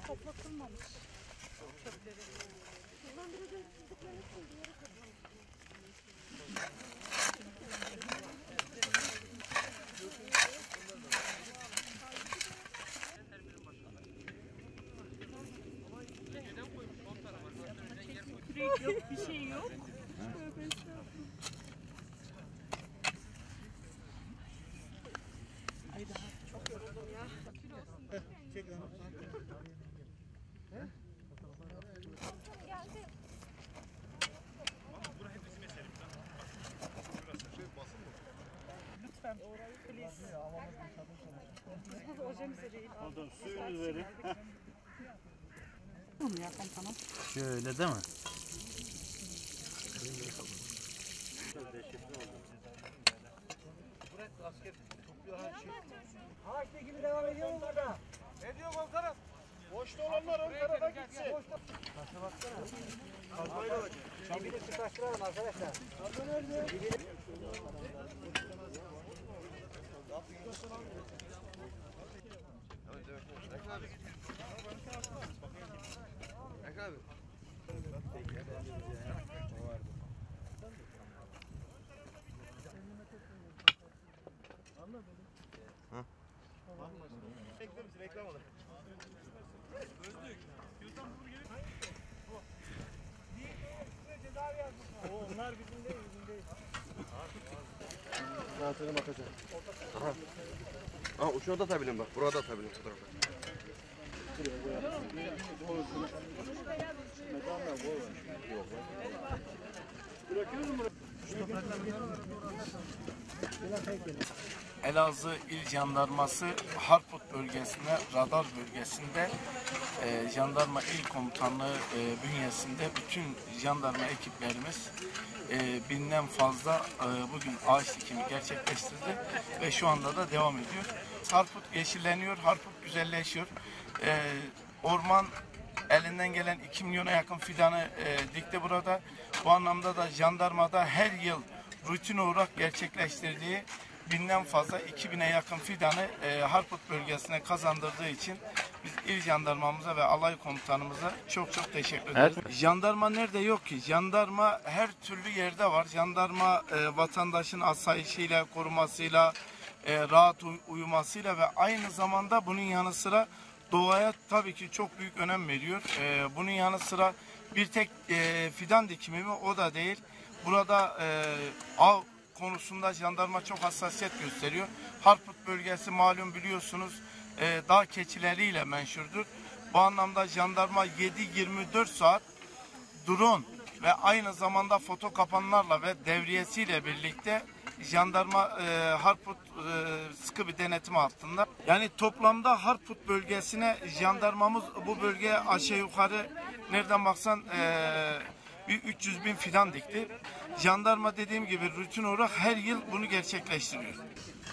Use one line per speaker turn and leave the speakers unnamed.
toplatılmamış çöpleri. Kürek yok, bir şey yok. Ay daha çok yoruldum ya.
Çek onu.
Lütfen, please. Ojemize değil.
Oradan suyunu verin.
Tamam ya, tamam.
Şöyle değil mi? Bırak asker topluyor her şey.
Ağaçta gibi devam ediyor mu burada?
Ne diyor komutanım? Boşta olanlar ön tarafa gitsin.
Taşa baksana. Kazmayla bak. Dibini sıkıştıralım arkadaşlar. Kazma nerede?
Bekle bizi, reklam alın. Gözlük. Yurttan bunu gelin. Onlar bizim değil, bizim değil.
Zaten bakacağım. Aha uçağı da atabilirim bak. Burada atabilirim bu tarafa.
Elazığ İl Jandarması Harput bölgesinde, radar bölgesinde Jandarma İl Komutanlığı bünyesinde bütün jandarma ekiplerimiz binden fazla bugün ağaç dikimi gerçekleştirdi ve şu anda da devam ediyor. Harput yeşilleniyor, Harput güzelleşiyor. Orman elinden gelen 2 milyona yakın fidanı dikti burada. Bu anlamda da jandarmada her yıl rutin olarak gerçekleştirdiği binden fazla 2000'e yakın fidanı Harput bölgesine kazandırdığı için biz il jandarmamıza ve alay komutanımıza çok teşekkür ederiz. Evet. Jandarma nerede yok ki? Jandarma her türlü yerde var. Jandarma vatandaşın asayişiyle, korumasıyla, rahat uyumasıyla ve aynı zamanda bunun yanı sıra doğaya tabii ki çok büyük önem veriyor. Bunun yanı sıra bir tek fidan dikimi mi? O da değil. Burada av konusunda jandarma çok hassasiyet gösteriyor. Harput bölgesi malum biliyorsunuz dağ keçileriyle menşurdur. Bu anlamda jandarma 7-24 saat drone ve aynı zamanda foto kapanlarla ve devriyesiyle birlikte jandarma Harput sıkı bir denetim altında. Yani toplamda Harput bölgesine jandarmamız bu bölgeye aşağı yukarı nereden baksan bir 300.000 fidan dikti. Jandarma dediğim gibi rutin olarak her yıl bunu gerçekleştiriyor.